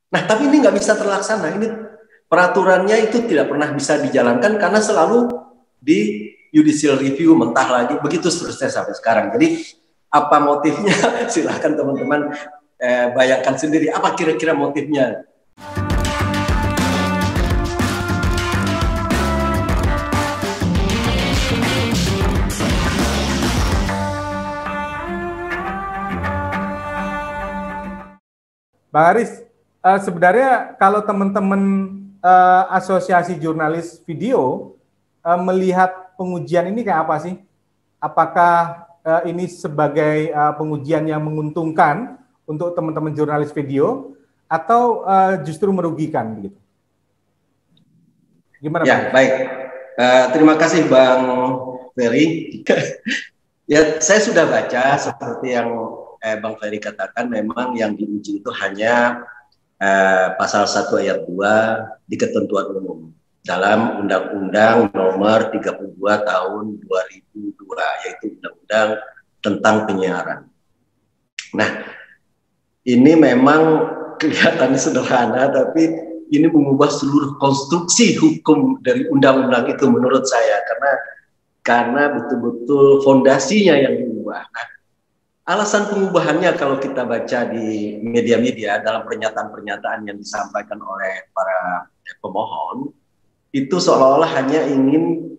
Nah, tapi ini nggak bisa terlaksana. Ini peraturannya itu tidak pernah bisa dijalankan karena selalu di judicial review, mentah lagi, begitu seterusnya sampai sekarang. Jadi apa motifnya? Silahkan teman-teman bayangkan sendiri apa kira-kira motifnya. Bang Aris, sebenarnya kalau teman-teman asosiasi jurnalis video melihat pengujian ini kayak apa sih? Apakah ini sebagai pengujian yang menguntungkan untuk teman-teman jurnalis video atau justru merugikan begitu? Gimana, Ya, Bang? baik. Terima kasih Bang Ferry. Ya, saya sudah baca seperti yang Bang Ferry katakan, memang yang diuji itu hanya pasal 1 ayat 2 di ketentuan umum dalam Undang-Undang Nomor 32 Tahun 2002, yaitu Undang-Undang tentang penyiaran. Nah, ini memang kelihatannya sederhana, tapi ini mengubah seluruh konstruksi hukum dari undang-undang itu menurut saya, karena betul-betul fondasinya yang diubah. Nah, alasan pengubahannya kalau kita baca di media-media dalam pernyataan-pernyataan yang disampaikan oleh para pemohon, itu seolah-olah hanya ingin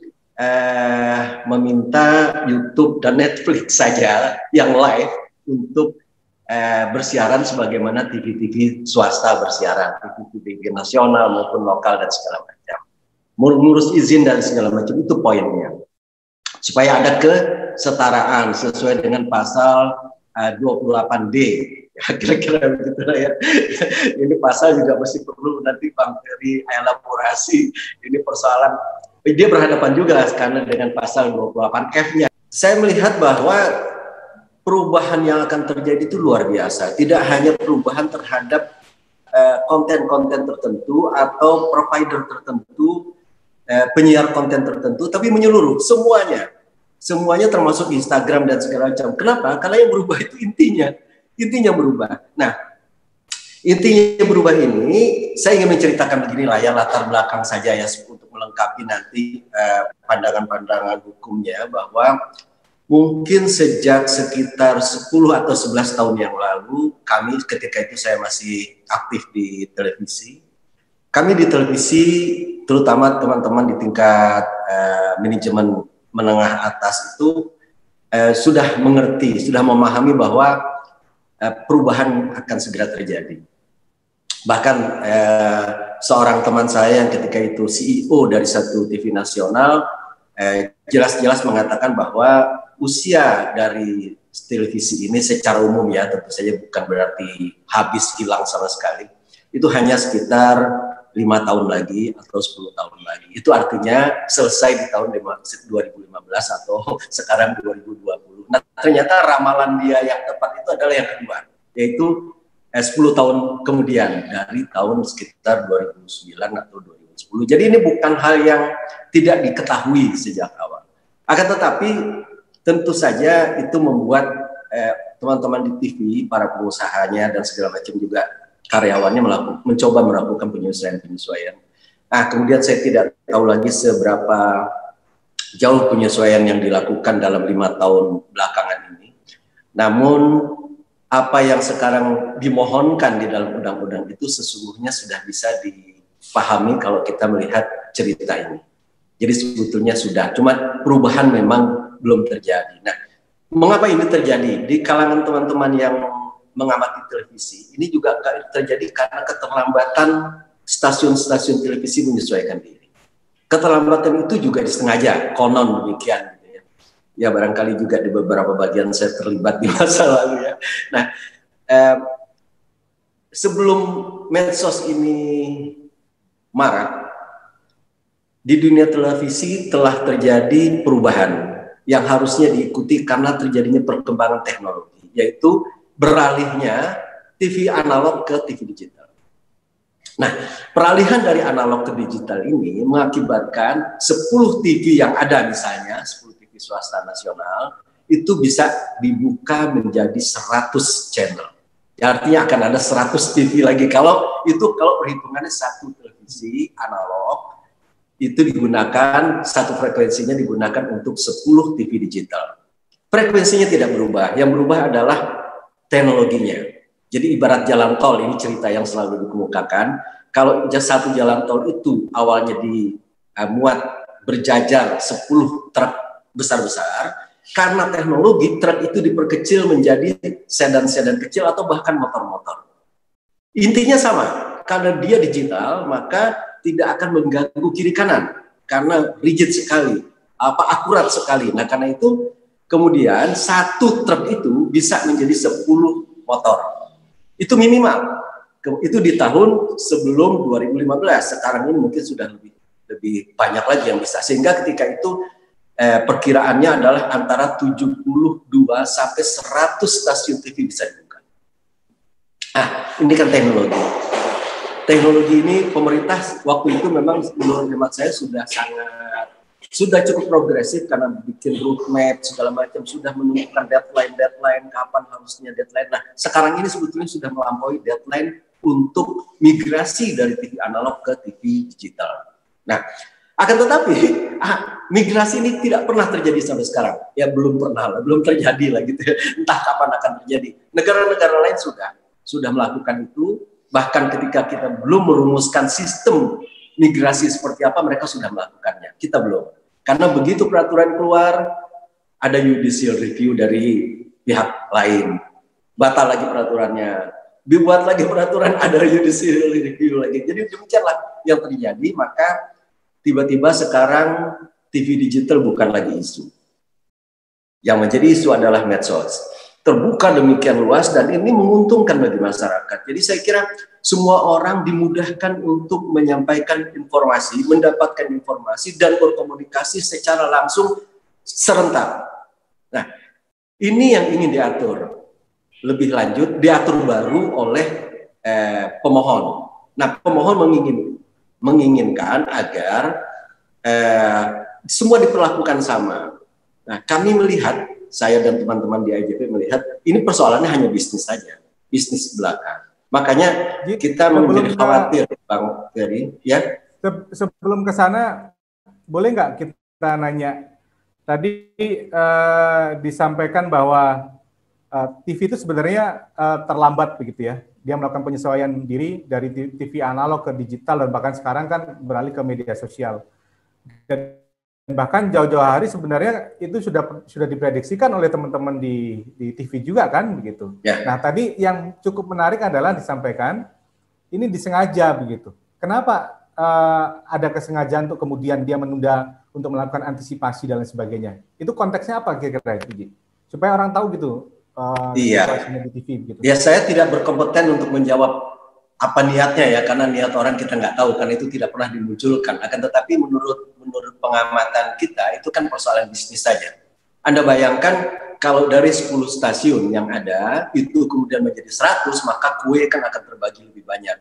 meminta YouTube dan Netflix saja yang live untuk bersiaran sebagaimana TV-TV swasta bersiaran, TV-TV nasional maupun lokal dan segala macam. Mengurus izin dan segala macam, itu poinnya. Supaya ada kesetaraan sesuai dengan pasal 28D, kira-kira begitu ya. Ini pasal juga masih perlu nanti Bang Ferry elaborasi. Ini persoalan, dia berhadapan juga karena dengan pasal 28F-nya. Saya melihat bahwa perubahan yang akan terjadi itu luar biasa. Tidak hanya perubahan terhadap konten-konten tertentu atau provider tertentu, penyiar konten tertentu, tapi menyeluruh semuanya termasuk Instagram dan segala macam. Kenapa? Karena yang berubah itu intinya berubah. Nah, intinya berubah ini saya ingin menceritakan begini lah ya, latar belakang saja ya untuk melengkapi nanti pandangan-pandangan hukumnya, bahwa mungkin sejak sekitar 10 atau 11 tahun yang lalu, kami ketika itu saya masih aktif di televisi. Kami di televisi, terutama teman-teman di tingkat manajemen menengah atas itu sudah mengerti, sudah memahami bahwa perubahan akan segera terjadi. Bahkan seorang teman saya yang ketika itu CEO dari satu TV nasional jelas-jelas mengatakan bahwa usia dari televisi ini secara umum ya, tentu saja bukan berarti habis hilang sama sekali, itu hanya sekitar 5 tahun lagi atau 10 tahun lagi. Itu artinya selesai di tahun 2015 atau sekarang 2020. Nah, ternyata ramalan dia yang tepat itu adalah yang kedua, yaitu 10 tahun kemudian, dari tahun sekitar 2009 atau 2010. Jadi ini bukan hal yang tidak diketahui sejak awal. Akan tetapi tentu saja itu membuat teman-teman di TV, para pengusahanya dan segala macam juga karyawannya mencoba melakukan penyesuaian. Nah, kemudian saya tidak tahu lagi seberapa jauh penyesuaian yang dilakukan dalam 5 tahun belakangan ini. Namun apa yang sekarang dimohonkan di dalam undang-undang itu sesungguhnya sudah bisa dipahami kalau kita melihat cerita ini. Jadi sebetulnya sudah, cuma perubahan memang belum terjadi. Nah, mengapa ini terjadi? Di kalangan teman-teman yang mengamati televisi, ini juga terjadi karena keterlambatan stasiun-stasiun televisi menyesuaikan diri. Keterlambatan itu juga disengaja, konon demikian. Gitu ya. Ya barangkali juga di beberapa bagian saya terlibat di masa lalu ya. Nah, sebelum medsos ini marak, di dunia televisi telah terjadi perubahan yang harusnya diikuti karena terjadinya perkembangan teknologi, yaitu beralihnya TV analog ke TV digital. Nah, peralihan dari analog ke digital ini mengakibatkan 10 TV yang ada, misalnya 10 TV swasta nasional, itu bisa dibuka menjadi 100 channel. Ya, artinya akan ada 100 TV lagi. Kalau perhitungannya satu televisi analog itu digunakan, satu frekuensinya digunakan untuk 10 TV digital. Frekuensinya tidak berubah. Yang berubah adalah teknologinya. Jadi ibarat jalan tol, ini cerita yang selalu dikemukakan. Kalau satu jalan tol itu awalnya dimuat berjajar 10 truk besar-besar, karena teknologi truk itu diperkecil menjadi sedan-sedan kecil atau bahkan motor-motor. Intinya sama, karena dia digital maka tidak akan mengganggu kiri kanan karena rigid sekali, akurat sekali. Nah, karena itu kemudian satu truk itu bisa menjadi 10 motor. Itu minimal. Itu di tahun sebelum 2015. Sekarang ini mungkin sudah lebih banyak lagi yang bisa. Sehingga ketika itu perkiraannya adalah antara 72 sampai 100 stasiun TV bisa dibuka. Ini kan teknologi. Teknologi ini pemerintah waktu itu memang menurut hemat saya sudah cukup progresif karena bikin roadmap segala macam, sudah menentukan deadline kapan harusnya deadline. Nah, sekarang ini sebetulnya sudah melampaui deadline untuk migrasi dari TV analog ke TV digital. Nah, akan tetapi migrasi ini tidak pernah terjadi sampai sekarang. Ya belum terjadi lah gitu ya. Entah kapan akan terjadi. Negara-negara lain sudah melakukan itu. Bahkan ketika kita belum merumuskan sistem migrasi seperti apa, mereka sudah melakukannya. Kita belum. Karena begitu peraturan keluar, ada judicial review dari pihak lain. Batal lagi peraturannya. Dibuat lagi peraturan, ada judicial review lagi. Jadi demikianlah yang terjadi, maka tiba-tiba sekarang TV digital bukan lagi isu. Yang menjadi isu adalah medsos. Terbuka demikian luas dan ini menguntungkan bagi masyarakat. Jadi saya kira semua orang dimudahkan untuk menyampaikan informasi, mendapatkan informasi dan berkomunikasi secara langsung serentak. Nah, ini yang ingin diatur. Lebih lanjut, diatur baru oleh pemohon. Nah, pemohon menginginkan agar semua diperlakukan sama. Nah, kami melihat, saya dan teman-teman di IJP melihat, ini persoalannya hanya bisnis saja, bisnis belaka. Makanya kita menjadi khawatir, Bang Ferry. Ya. Sebelum ke sana, boleh nggak kita nanya? Tadi disampaikan bahwa TV itu sebenarnya terlambat begitu ya. Dia melakukan penyesuaian diri dari TV analog ke digital dan bahkan sekarang kan beralih ke media sosial. Dan bahkan jauh-jauh hari sebenarnya itu sudah diprediksikan oleh teman-teman di TV juga kan begitu. Ya. Nah, tadi yang cukup menarik adalah disampaikan ini disengaja begitu. Kenapa ada kesengajaan untuk kemudian dia menunda untuk melakukan antisipasi dan lain sebagainya? Itu konteksnya apa kira-kira itu, supaya orang tahu gitu. Iya. Di TV, gitu. Ya, saya tidak berkompeten untuk menjawab apa niatnya ya, karena niat orang kita nggak tahu, karena itu tidak pernah dimunculkan. Akan tetapi menurut pengamatan kita itu kan persoalan bisnis saja. Anda bayangkan kalau dari 10 stasiun yang ada itu kemudian menjadi 100, maka kue kan akan terbagi lebih banyak.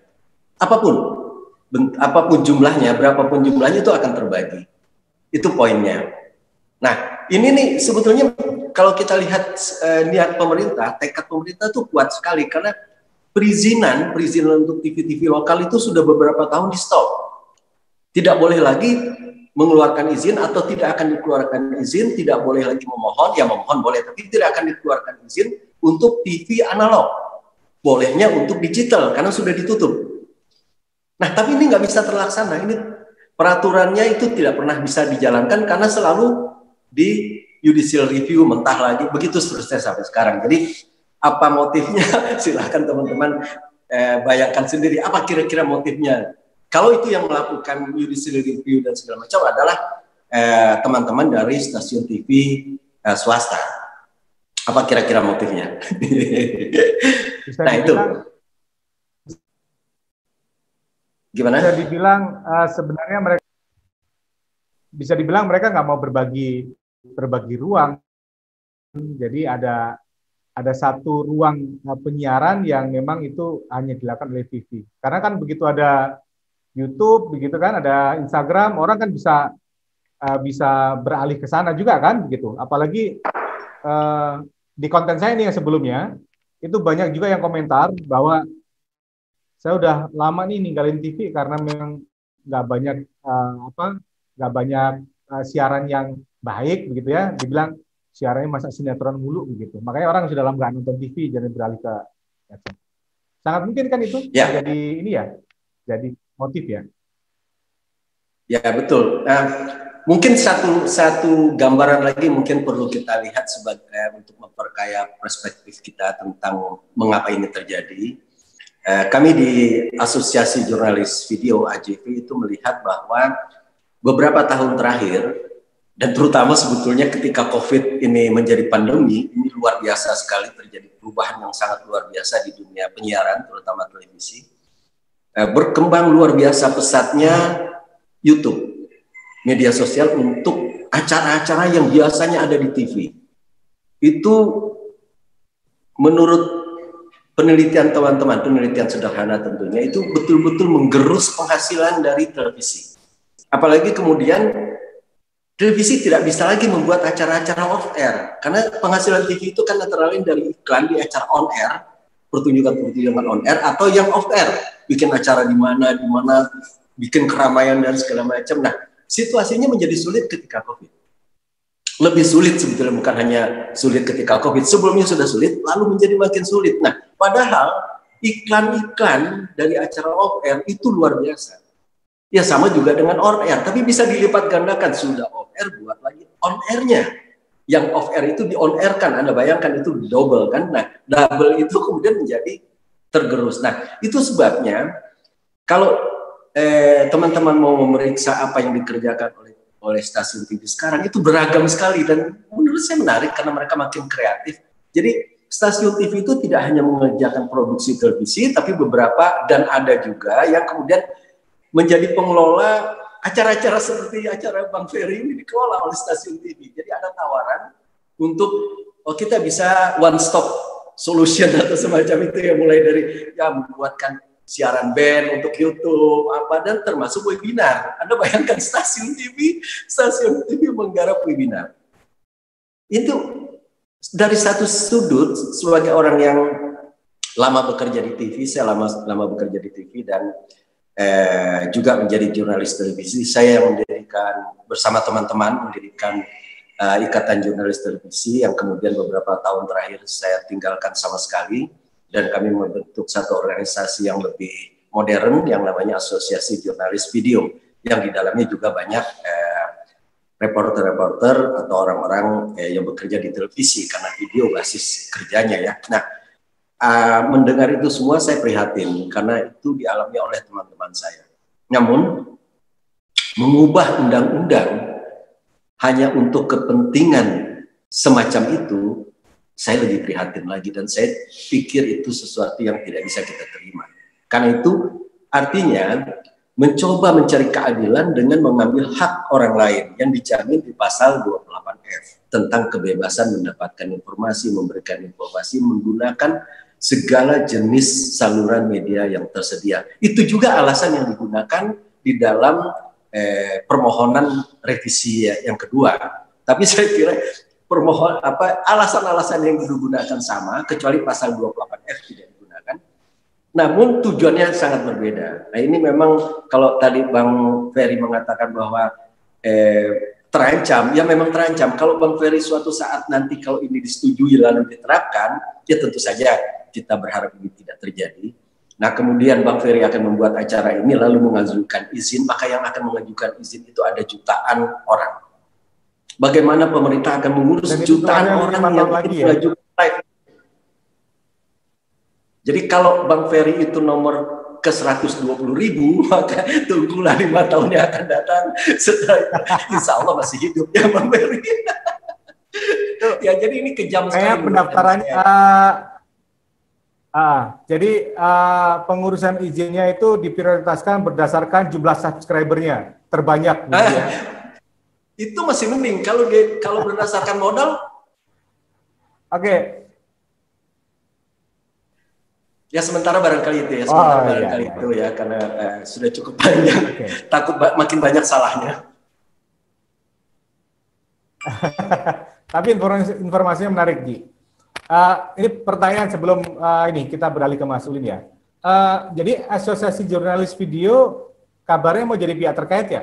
Apapun jumlahnya, berapapun jumlahnya itu akan terbagi. Itu poinnya. Nah, ini nih sebetulnya kalau kita lihat niat pemerintah, tekad pemerintah itu kuat sekali karena perizinan untuk TV-TV lokal itu sudah beberapa tahun di stop. Tidak boleh lagi mengeluarkan izin atau tidak akan dikeluarkan izin, tidak boleh lagi memohon, ya memohon boleh, tapi tidak akan dikeluarkan izin untuk TV analog. Bolehnya untuk digital karena sudah ditutup. Nah, tapi ini nggak bisa terlaksana. Ini peraturannya itu tidak pernah bisa dijalankan karena selalu di judicial review, mentah lagi, begitu seterusnya sampai sekarang. Jadi apa motifnya? Silahkan teman-teman bayangkan sendiri apa kira-kira motifnya. Kalau itu yang melakukan judicial review dan segala macam adalah teman-teman dari stasiun TV swasta. Apa kira-kira motifnya? Nah itu. Gimana? Bisa dibilang sebenarnya mereka bisa dibilang mereka nggak mau berbagi ruang. Jadi ada satu ruang penyiaran yang memang itu hanya dilakukan oleh TV. Karena kan begitu ada YouTube, begitu kan ada Instagram, orang kan bisa beralih ke sana juga kan begitu. Apalagi di konten saya ini yang sebelumnya itu banyak juga yang komentar bahwa saya udah lama nih ninggalin TV karena memang nggak banyak nggak banyak siaran yang baik begitu ya. Dibilang siarannya masa sinetron mulu begitu. Makanya orang sudah lama nggak nonton TV jadi beralih ke gadget. Sangat mungkin kan itu Ya, jadi ini ya, jadi motif ya. ya betul. Nah, mungkin satu gambaran lagi mungkin perlu kita lihat sebagai untuk memperkaya perspektif kita tentang mengapa ini terjadi. Kami di Asosiasi Jurnalis Video AJV itu melihat bahwa beberapa tahun terakhir, dan terutama sebetulnya ketika COVID ini menjadi pandemi, ini luar biasa sekali terjadi perubahan yang sangat luar biasa di dunia penyiaran, terutama televisi. Berkembang luar biasa pesatnya YouTube, media sosial untuk acara-acara yang biasanya ada di TV. Itu menurut penelitian teman-teman, penelitian sederhana tentunya, itu betul-betul menggerus penghasilan dari televisi. Apalagi kemudian televisi tidak bisa lagi membuat acara-acara off-air, karena penghasilan TV itu kan antara lain dari iklan di acara on-air, pertunjukan-pertunjukan on-air, atau yang off-air, bikin acara di mana, bikin keramaian dan segala macam. Nah, situasinya menjadi sulit ketika COVID. Lebih sulit sebetulnya, bukan hanya sulit ketika COVID. Sebelumnya sudah sulit, lalu menjadi makin sulit. Nah, padahal iklan-iklan dari acara off-air itu luar biasa. Ya sama juga dengan on-air, tapi bisa dilipat gandakan. Sudah off-air, buat lagi on-airnya. Yang off-air itu di-on-air-kan. Anda bayangkan itu double kan. Nah, double itu kemudian menjadi tergerus. Nah, itu sebabnya kalau teman-teman mau memeriksa apa yang dikerjakan oleh stasiun TV sekarang, itu beragam sekali dan menurut saya menarik karena mereka makin kreatif. Jadi stasiun TV itu tidak hanya mengerjakan produksi televisi, tapi beberapa dan ada juga yang kemudian menjadi pengelola acara-acara seperti acara Bang Ferry ini dikelola oleh stasiun TV. Jadi ada tawaran untuk kita bisa one stop solution atau semacam itu, ya, mulai dari ya membuatkan siaran band untuk YouTube dan termasuk webinar. Anda bayangkan stasiun TV menggarap webinar. Itu dari satu sudut sebagai orang yang lama bekerja di TV, saya lama bekerja di TV dan juga menjadi jurnalis televisi. Saya mendirikan bersama teman-teman mendirikan Ikatan Jurnalis Televisi yang kemudian beberapa tahun terakhir saya tinggalkan sama sekali. Dan kami membentuk satu organisasi yang lebih modern yang namanya Asosiasi Jurnalis Video, yang di dalamnya juga banyak reporter-reporter atau orang-orang yang bekerja di televisi karena video basis kerjanya ya. Nah, mendengar itu semua saya prihatin karena itu dialami oleh teman-teman saya. Namun mengubah undang-undang hanya untuk kepentingan semacam itu, saya lebih prihatin lagi dan saya pikir itu sesuatu yang tidak bisa kita terima. Karena itu artinya mencoba mencari keadilan dengan mengambil hak orang lain yang dijamin di pasal 28F tentang kebebasan mendapatkan informasi, memberikan informasi menggunakan segala jenis saluran media yang tersedia. Itu juga alasan yang digunakan di dalam permohonan revisi yang kedua. Tapi saya kira alasan-alasan yang digunakan sama, kecuali pasal 28F tidak digunakan. Namun tujuannya sangat berbeda. Nah, ini memang kalau tadi Bang Ferry mengatakan bahwa terancam, ya memang terancam. Kalau Bang Ferry suatu saat nanti kalau ini disetujui lalu diterapkan, ya tentu saja kita berharap ini tidak terjadi. Nah, kemudian Bang Ferry akan membuat acara ini lalu mengajukan izin, maka yang akan mengajukan izin itu ada jutaan orang. Bagaimana pemerintah akan mengurus jutaan orang yang mengajukan live. Jadi kalau Bang Ferry itu nomor ke 120.000, maka tunggulah 5 tahun yang akan datang. Setelah itu, insya Allah masih hidup ya Bang Ferry. Ya, jadi ini kejam sekali. Kayak pendaftarannya. Jadi pengurusan izinnya itu diprioritaskan berdasarkan jumlah subscribernya terbanyak. Ya. Itu masih mending kalau berdasarkan modal. Oke. Ya sementara barangkali itu ya, barangkali itu ya, karena sudah cukup panjang. Takut makin banyak salahnya. Tapi informasinya menarik, Ji. Ini pertanyaan sebelum ini kita beralih ke Mas Ulin ya. Jadi Asosiasi Jurnalis Video kabarnya mau jadi pihak terkait ya?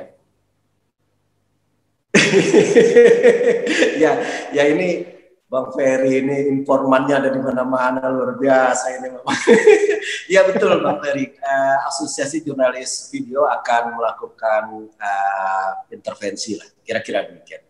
Ya, ya ini Bang Ferry ini informannya ada di mana-mana, luar biasa ini memang. Ya betul Bang Ferry, Asosiasi Jurnalis Video akan melakukan intervensi lah, kira-kira demikian.